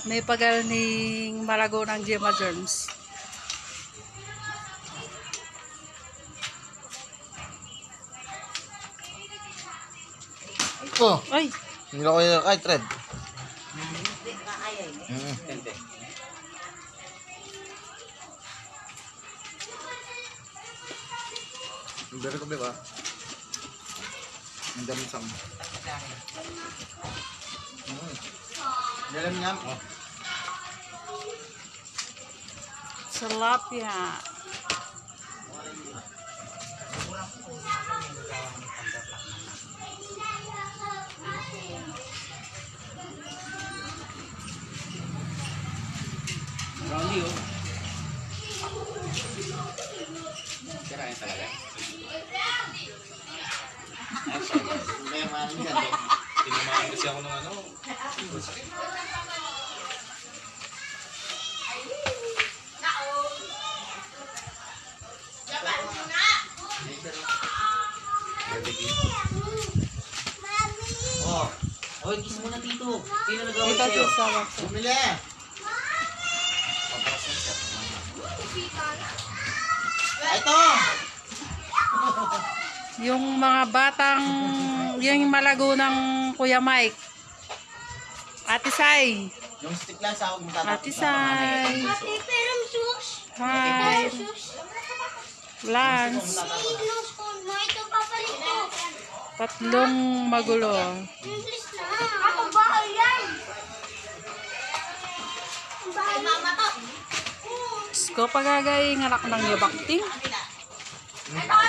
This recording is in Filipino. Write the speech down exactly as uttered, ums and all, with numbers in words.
May pagaling malago ng Gemma Germs. Oh, Ay, hindi ako yung kay Tred. Mm. Dari ko ba? Ang dami sam. Mm. Dalam niya. Oh. salapia. Brownie oh. Kirain talaga. Ay, sorry. May maling dyan eh. Tinamaan kasi ako ng ano. Oh. Oy, kiss mo na dito. Sino nagawa Ito sa'yo? si Salap. Bumili! Ito! Yung mga batang, yung malago ng Kuya Mike. Ate Sai. Yung stick lang sa ako matatapos. Ate Sai. Ate, pero sus. Hi. Sus. Lance. Ignore ko. No, ito papalit ko. Tatlong magulo. English na. Ako bahay yan. Bahay mama to. Sko pagagay ng anak ng yabakting. Ito.